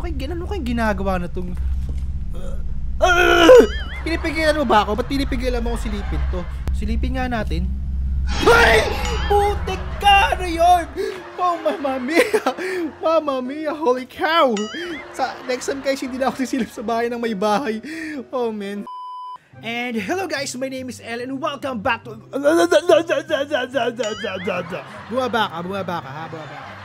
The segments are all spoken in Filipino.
kayong ginagawa na itong... Pinipigilan mo ba ako? Ba't pinipigilan mo ako silipin to? Silipin nga natin. Ay! Putik ka! Ano yun? Oh, Mamma Mia! Mamma Mia! Holy cow! Next time guys, hindi na ako sisilip sa bahay ng may bahay. Oh, man. And hello guys, my name is Ellen and welcome back to... Bumaba ka ha?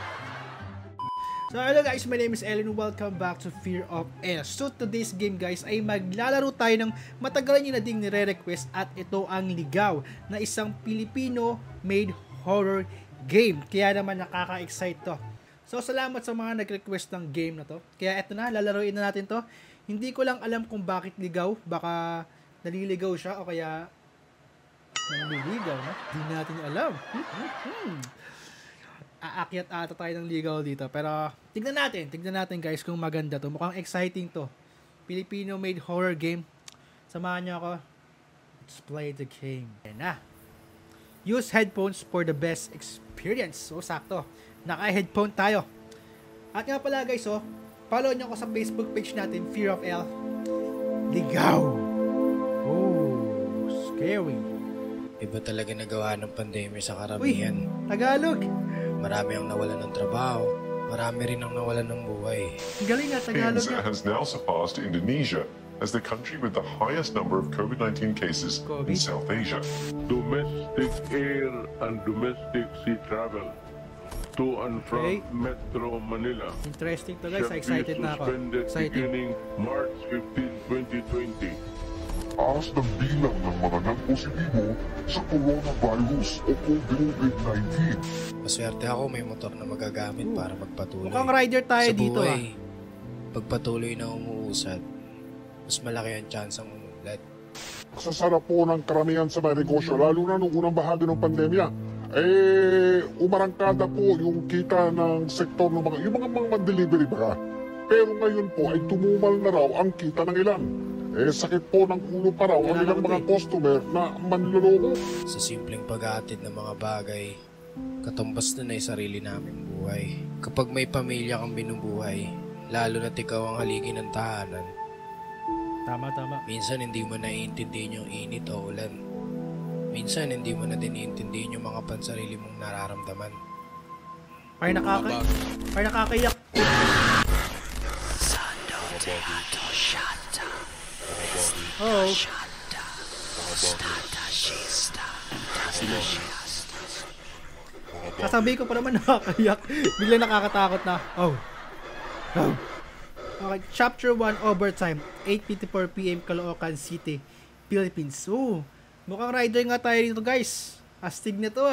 So hello guys, my name is Ellen and welcome back to Fear of L. So today's game guys ay maglalaro tayo ng matagal nyo na ding nire-request at ito ang Ligaw na isang Filipino-made horror game. Kaya naman nakaka-excite to. So salamat sa mga nag-request ng game na to. Kaya eto na, lalaroin na natin to. Hindi ko lang alam kung bakit ligaw. Baka naliligaw siya o kaya naliligaw na. Hindi natin alam. Aakyat ata tayo ng ligaw dito. Pero tignan natin guys kung maganda to. Mukhang exciting to. Filipino-made horror game. Samahan niyo ako. Let's play the game. Ayan na. Use headphones for the best experience. So sakto. Naka-headphone tayo. At nga pala guys, follow niyo ako sa Facebook page natin, Fear of L. Ligaw. Oh, scary. Iba talaga nagawa ng pandemya sa karamihan. Uy, Tagalog. Marami ang nawalan ng trabaho. Marami rin ang nawalan ng buhay. Galing nga, Tagalog. Philippines has now surpassed Indonesia as the country with the highest number of COVID-19 cases in South Asia. Domestic air and domestic sea travel to and from Metro Manila Interesting to guys, excited na ako. Excited. Beginning March 15, 2020. Taas ng bilang ng mga nagpositibo sa coronavirus o COVID-19. Maswerte ako may motor na magagamit para magpatuloy. Mukhang rider tayo sa dito buhay, pagpatuloy na umuusad, mas malaki ang chance ang umulat. Sasarap po ng karamihan sa mga negosyo, lalo na noong unang bahagi ng pandemya. Umarangkada po yung kita ng sektor ng yung mga man-delivery ba. Pero ngayon po ay tumumal na raw ang kita ng ilan. Sakit po ng ulo pa raw ang ilang mga customer na manloloko. Sa simpleng pag-aatid ng mga bagay, katumbas na ay sarili naming buhay. Kapag may pamilya kang binubuhay, lalo na't ikaw ang haligi ng tahanan. Tama. Minsan hindi mo naiintindihan yung init o ulan. Minsan hindi mo na din naiintindihan yung mga pansarili mong nararamdaman. Ay nakakayak. Oh. Sasabihin ko pa naman nakakayak. Biglang nakakatakot na. Oh. Okay, Chapter 1 Overtime, 8:54 PM, Caloocan City, Philippines. Oh, mukhang rider nga tayo dito guys. Astig na to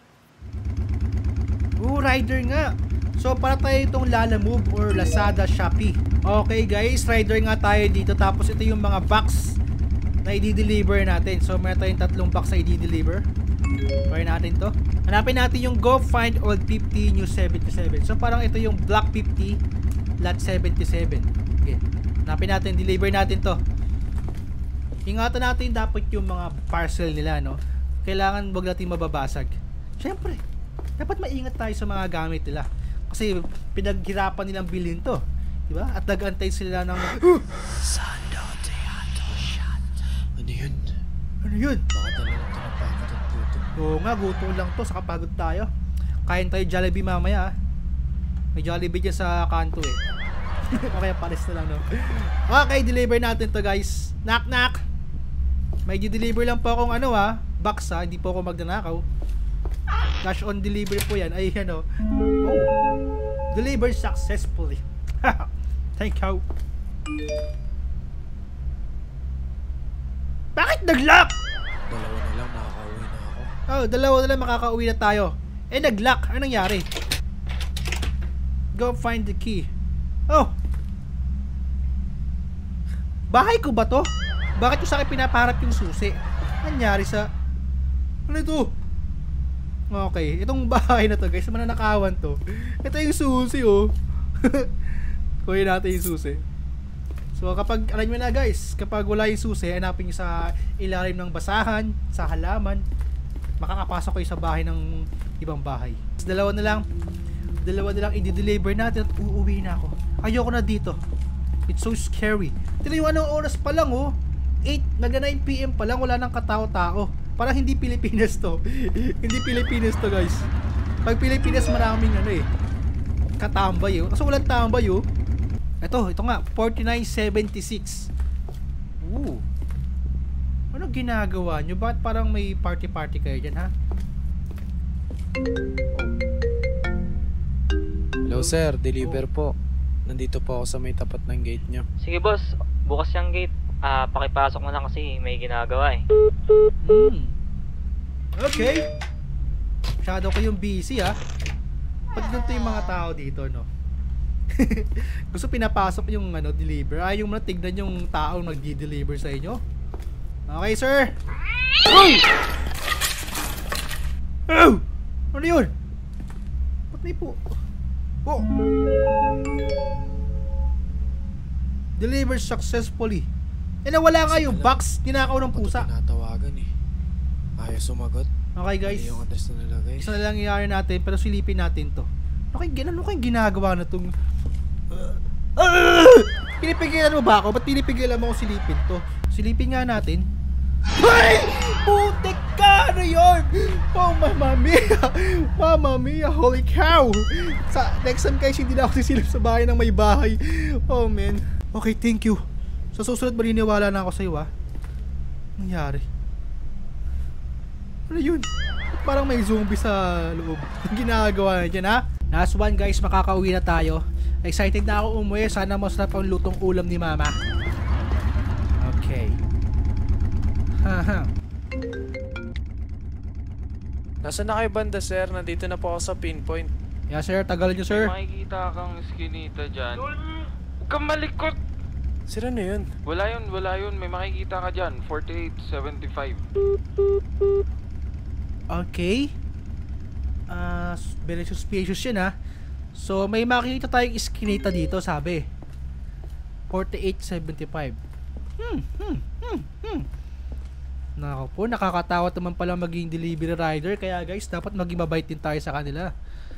rider nga. So para tayo itong Lalamove or Lazada, Shopee. Okay guys, rider nga tayo dito. Tapos ito yung mga box na i-deliver natin. So meron tayong 3 box na i-deliver. Try natin to. Hanapin natin yung Go Find Old 50 New 77. So parang ito yung Black 50 Lot 77. Okay. Hanapin natin, deliver natin to. Ingatan natin dapat yung mga parcel nila, no? Kailangan wag natin mababasag. Syempre, dapat maingat tayo sa mga gamit nila. Kasi pinaghirapan nilang bilhin to. Diba? At nag-antay sila ng... Ano yun? Baka talagang tinapagod at puto. Oo nga, gutom lang to. Saka pagod tayo. Kain tayo Jollibee mamaya. May Jollibee dyan sa kanto Okay, pares na lang, no? Okay, deliver natin to guys. Knock knock. May di-deliver lang po akong box hindi po ako magnanakaw. Cash on delivery po yan. Ay, delivered successfully. Thank you. Bakit nag-lock? Dalawa na lang, makakauwi na ako. Dalawa na lang makakauwi na tayo. Nag-lock. Ano nangyari? Go find the key. Bahay ko ba to? Bakit yung sa akin pinapaharap yung susi? Nangyari sa... Ano ito? Okay, itong bahay na to guys, mananakawan to. Ito yung susi Kunin natin yung susi. So kapag, alam nyo na guys, kapag wala yung susi, hanapin nyo sa ilalim ng basahan, sa halaman, makakapasok kayo sa bahay ng ibang bahay. Dalawa na lang i-deliver natin at uuwi na ako. Ayoko na dito. It's so scary. Tignan yung anong oras pa lang oh. 8, nag-9 PM pa lang, wala nang katao-tao. Parang hindi Pilipinas to. Hindi Pilipinas to guys. Pag Pilipinas maraming ano eh, katambay oh. Kaso walang tambay oh. Ito nga, 49.76. Ooh. Ano ginagawa nyo? Bakit parang may party-party kayo dyan ha? Hello sir, deliver po. Nandito po ako sa may tapat ng gate nyo. Sige boss, bukas yung gate. Pakipasok mo lang kasi may ginagawa eh. Okay. Masyado ko yung busy ha. Pag ganito yung mga tao dito no. Gusto pinapasok yung ano, deliver. Yung mga tignan yung taong nagdi-deliver sa inyo. Okay sir. Oh! Ano yun? Ba't may po? Oh! Deliver successfully. Nawala nga yung box. Tinakaw ng pusa. Tinatawagan eh. Ayaw sumagot. Okay guys. Yung address na nilagay. Isa na lang i-iron natin pero silipin natin to. Ano kayong ginagawa na tong pinipigilan mo ba ako? Ba't pinipigilan mo akong silipin to? Silipin nga natin. Ay! Putik ka! Ano yun? Oh, Mamma Mia! Mamma Mia! Holy cow! Next time guys, hindi na ako sisilip sa bahay ng may bahay. Oh man. Okay, thank you. Sa susunod maniniwala na ako sa'yo ha. Nangyari. Ano yun? Parang may zombie sa loob. Ang ginagawa na dyan ha? Last one guys, makakauwi na tayo. Excited na ako umuwi. Sana masarap ang lutong ulam ni mama. Okay. Haha. Nasaan na kayo banda sir? Nandito na po ako sa pinpoint. Yeah sir, tagal nyo sir. May makikita kang skinita dyan. Huwag kang malikot! Sira na yun. Wala yun. May makikita ka dyan. 4875. Okay. Very suspicious yun ha. So may makikita tayong iskinita dito sabi 4875. Nako po, nakakatakot naman pala maging delivery rider. Kaya guys, dapat maging mabait din tayo sa kanila.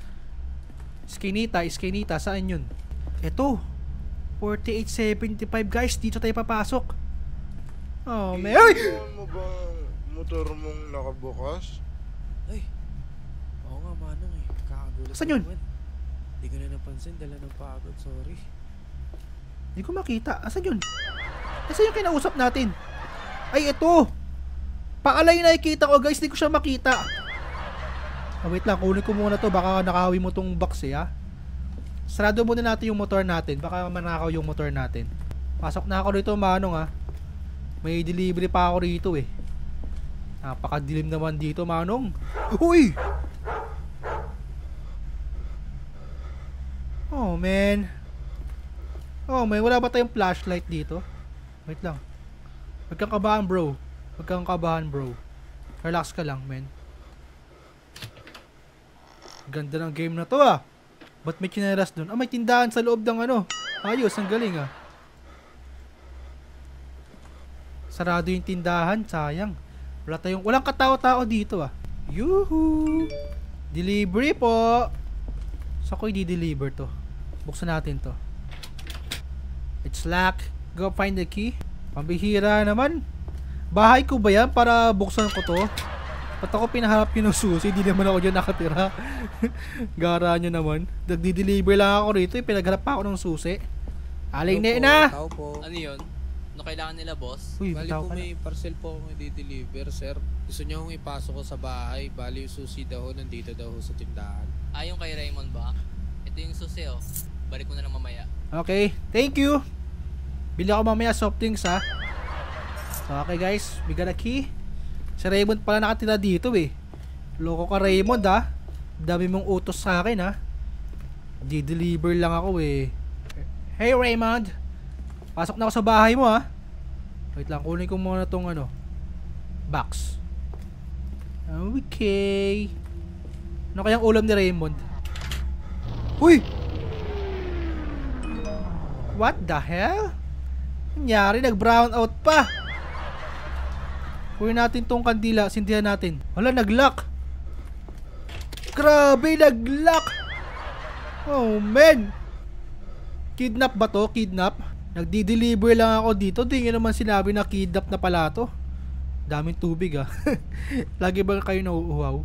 Iskinita, saan yun? Ito 4875 guys, dito tayo papasok. Oh man. Ay! Mo ba motor mong nakabukas? Ay. Oo nga manong eh. Kakagulat. Saan yun? Hindi ko na napansin. Dala ng pagod. Sorry. Hindi ko makita. Asan yun? Asan yung kinausap natin? Ay, ito. Paalay na nakikita ko guys. Hindi ko siya makita. Wait lang. Kunin ko muna to. Baka nakahawi mo tong box eh ha. Sarado muna natin yung motor natin. Baka manakaw yung motor natin. Pasok na ako rito manong ha. May delivery pa ako rito eh. Napakadilim naman dito manong. Uy! Oh man. Wala ba tayong flashlight dito? Wait lang. Huwag kang kabahan bro. Relax ka lang man. Ganda ng game na to ah. Ba't may chineras dun? May tindahan sa loob ng ano. Ayos, ang galing ah. Sarado yung tindahan, sayang. Walang katao-tao dito ah. Yuhu! Delivery po! So ako i-deliver to. Buksan natin to. It's locked. Go find the key. Pambihira naman. Bahay ko ba yan para buksan ko to? Ba't ako pinaharap yun ng susi? Di naman ako dyan nakatira. Gara nyo naman. Nagdi-deliver lang ako rito. Pinagharap pa ako ng susi. Aling na! Tao po. Ano yun? Ano kailangan nila, boss? Uy, Bali bitaw po ka na. may parcel po akong i-deliver, sir. Gusto niyo akong ipasok ko sa bahay. Bali yung susi daw ho, nandito daw ho sa tindahan. Yung kay Raymond ba? Ito yung susi, oh. Balik mo na lang mamaya. Okay, thank you. Bili ako mamaya soft drinks ha. So okay guys, we got a key. Si Raymond pala nakatira dito eh. Loko ka Raymond ha. Dami mong utos sa akin ha. Di-deliver lang ako eh. Hey Raymond, pasok na ako sa bahay mo ha. Wait lang, kunin ko muna tong ano, box. Okay. Ano kayang ulam ni Raymond? Uy! What the hell? Nangyari, nag-brown out pa. Kunin natin tong kandila, sindihan natin. Wala, nag-lock. Grabe, nag-lock. Oh man. Kidnap ba to? Kidnap? Nagdi-deliver lang ako dito. Di nga naman sinabi na kidnap na pala to. Daming tubig ah. Lagi ba kayo nauuhaw?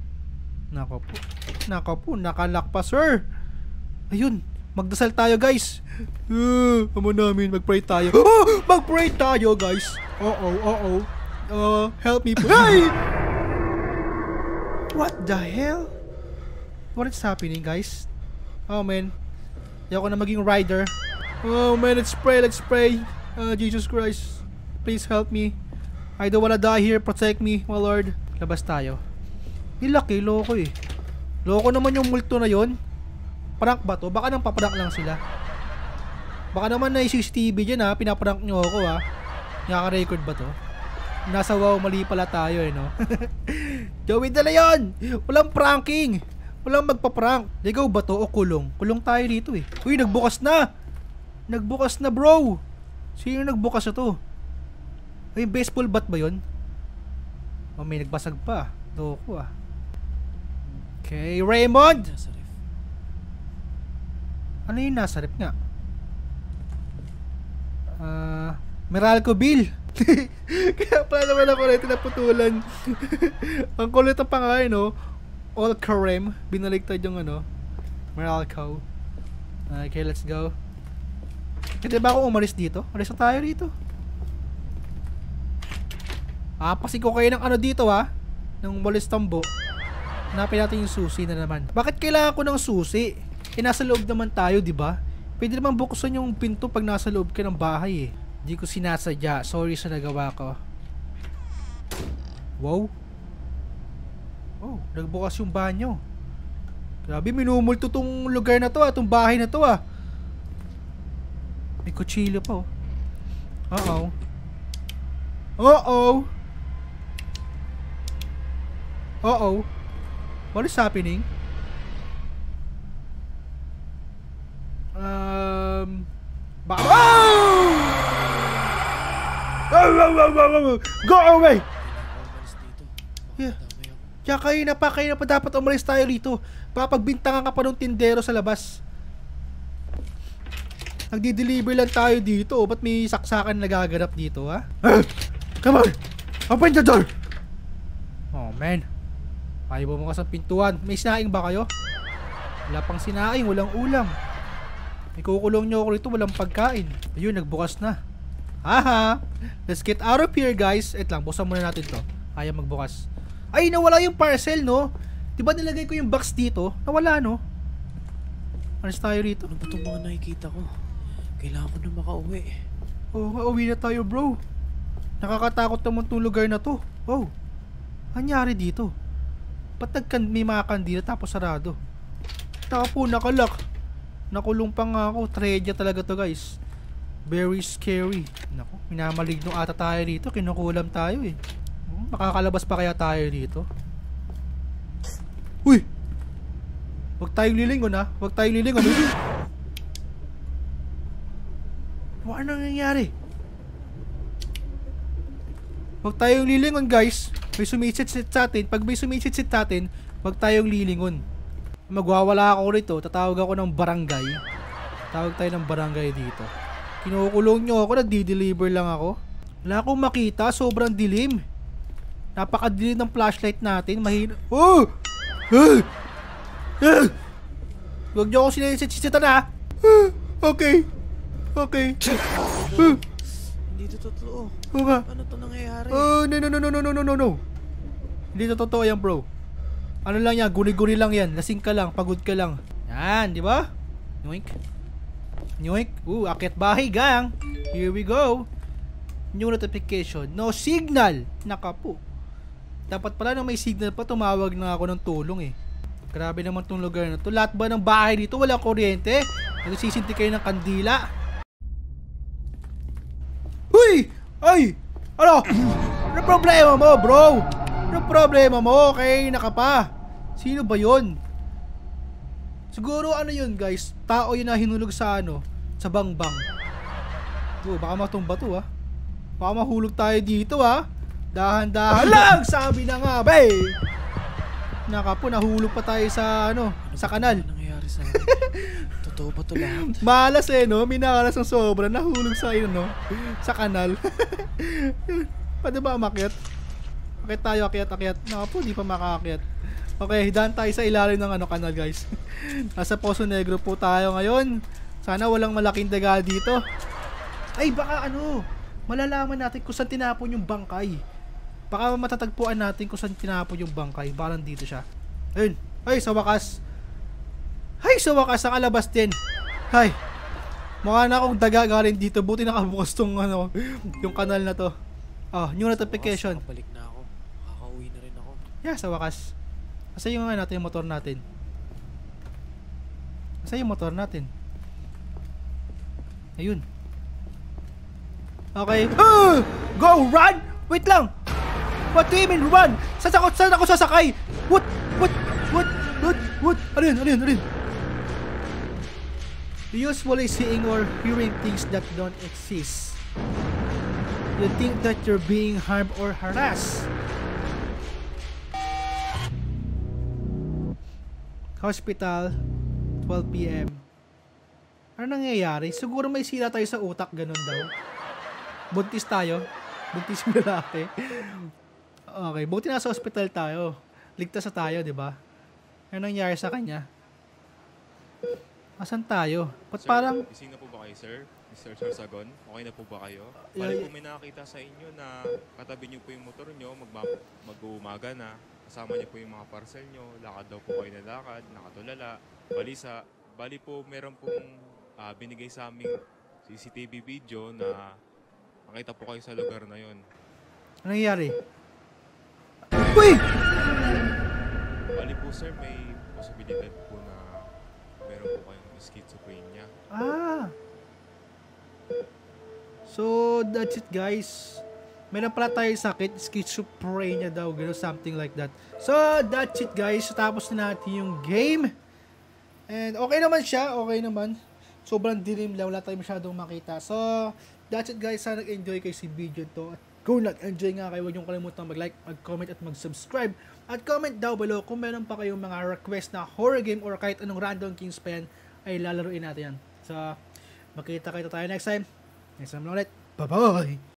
Nako po, nakalak pa sir. Ayun, magdasal tayo guys. Amo namin, mag-pray tayo. Mag-pray tayo guys. Help me po. Hey! What the hell? What is happening guys? Oh man, ayoko na maging rider. Oh man, let's pray. Jesus Christ, please help me. I don't wanna die here, protect me, my Lord. Labas tayo. Nilaki, loko eh. Loko naman yung multo na yon. Prank ba to? Baka nang paprank lang sila. Baka naman na CCTV dyan ha, pinaprank nyo ako ha. Nakaka-record ba to? Nasa wow, mali pala tayo eh no. Joey de Leon! Walang pranking! Walang magpa-prank. Ligaw ba to o kulong? Kulong tayo dito eh. Uy, nagbukas na! Nagbukas na bro! Sino nagbukas na to? Ay, baseball bat ba yun? Oh, may nagbasag pa. Loko ah. Okay, Raymond! Ano yung nasa rep nga? Meralco Bill! Kaya pala naman ako rin naputulan. Ang kulit ang pangalan, no? All Karim. Binaligtad yung ano. Meralco. Okay, let's go. Pwede ba ako umalis dito? Alis na tayo dito. Pasin ko kayo ng ano dito ha. Ng walis tambo. Hanapin natin yung susi na naman. Bakit kailangan ko ng susi? Nasa loob naman tayo, di ba? Pwede naman buksan yung pinto pag nasa loob ka ng bahay eh. Di ko sinasadya. Sorry sa nagawa ko. Wow. Oh, nagbukas yung banyo. Grabe, minumulto tong lugar na to ah. Tong bahay na to ah. May kutsilyo pa oh. What is happening? Go away! Yeah. Kaya kayo na pa dapat umalis tayo rito. Papagbintangan ka pa ng tindero sa labas. Nagdi-deliver lang tayo dito. Ba't may saksakan nagaganap dito ha? Come on! Open the door! Oh man, ayaw bumukas ang pintuan. May sinaing ba kayo? Wala pang sinaing, walang ulam. May kukulong nyo ako rito, walang pagkain. Ayun, nagbukas na. Haha! Let's get out of here guys. Lang, buksan muna natin to. Ayaw magbukas. Ay, nawala yung parcel no? Diba nilagay ko yung box dito? Nawala no? Alis tayo rito. Ano ba itong mga nakikita ko? Kailangan ko na makauwi. Oh, mauwi na tayo bro. Nakakatakot naman itong lugar na to. Oh, anyari dito? Ba't may mga kandila tapos sarado? Tapo, nakalak. Nakulong pa nga ako. Tragedya talaga to guys. Very scary. Naku, minamaligno ata tayo dito. Kinukulam tayo eh. Makakalabas pa kaya tayo dito? Uy! Huwag tayong lilingon ha. Huwag tayong lilingon. Ano nangyayari? Huwag tayong lilingon guys. May sumisit-sit sa atin. Pag may sumisit-sit sa atin, huwag tayong lilingon. Magwawala ako rito. Tatawag ako ng barangay. Tawag tayo ng barangay dito. Kinukulong nyo ako. Nagdi-deliver lang ako. Wala akong makita. Sobrang dilim. Napakadilim ng flashlight natin. Mahina. Oh! Huwag nyo ako sinisitan ha. Okay. Okay. Hindi ito totoo. Oo nga. Ano to nangyayari? Oh, no. Hindi ito totoo yan bro. Ano lang yan, guni-guni lang yan. Lasing ka lang, pagod ka lang. Yan, di ba? Yoink. Yoink. Akit bahay gang. Here we go. New notification. No signal. Nakapo. Dapat pala na may signal pa, tumawag na ako ng tulong eh. Grabe naman tong lugar na to. Lahat ba ng bahay dito walang kuryente? Nagsisinti kayo ng kandila? Uy! Ay! Ano? Ano problema mo bro? Ano problema mo? Okay, naka pa. Sino ba yun? Siguro ano yun guys? Tao yun na hinulog sa ano? Sa bangbang. Baka matumba to ha. Baka mahulog tayo dito ha. Dahan-dahan lang! Sabi na nga, bay! Naka po, nahulog pa tayo sa ano, sa kanal. Ano nangyayari sa akin? Totoo ba to lahat? Malas eh, no? Minakalas ng sobra. Nahulog sa no? Sa kanal. Pwede ba umakyat? Akit tayo, akyat. Naku po, di pa makaakyat. Okay, daan tayo sa ilalim ng kanal, guys. Nasa Poso Negro po tayo ngayon. Sana walang malaking daga dito. Ay, baka malalaman natin kung saan tinapon yung bangkay. Baka matatagpuan natin kung saan tinapon yung bangkay. Baka nandito siya. Ayun. Ay, sa wakas. Nakalabas din. Ay, mukha na akong daga galing dito. Buti nakabukas tong yung kanal na to. New notification. Balik na ako. Kakauwi na rin ako. Yeah, sa wakas. Asa yung natin yung motor natin? Ayun. Okay. Go! Run! Wait lang! What do you mean run? Saan ako sasakay? What? Ano yun? Usually seeing or hearing things that don't exist. You think that you're being harmed or harassed. Hospital, 12 PM. Ano nangyayari? Siguro may sira tayo sa utak, ganun daw. Buntis tayo. Buntis yung lalaki. Okay, buti nasa hospital tayo. Ligtas na tayo, di ba? Ano nangyayari sa kanya? Asan tayo? Ba't Sir, parang... gising na po ba kayo, sir? Mr. Sorsagon, okay na po ba kayo? Bali po may nakakita sa inyo na katabi niyo po yung motor niyo, mag-uumaga na. Kasama niyo po yung mga parcel niyo, lakad daw po kayo na lakad, nakatulala, balisa. Bali po meron pong binigay sa aming CCTV video na makita po kayo sa lugar na yon. Ano nangyayari? Uy! Bali po sir, may posibilidad po na meron po kayong schizophrenia. So, that's it guys. Meron pala tayo sakit, schizophrenia daw, gano'n, something like that. So, that's it guys. Tapos na natin yung game. And okay naman siya, sobrang dilim lang, wala tayong masyadong makita. So, that's it guys. Sana nag-enjoy kayo si video to. At kung nag-enjoy nga kayo, huwag niyong kalimutan mag-like, mag-comment at mag-subscribe. At comment down below kung meron pa kayong mga request na horror game or kahit anong random Kings pa yan, ay lalaruin natin yan. So, makita kayo tayo next time. Next time ulit. Bye-bye!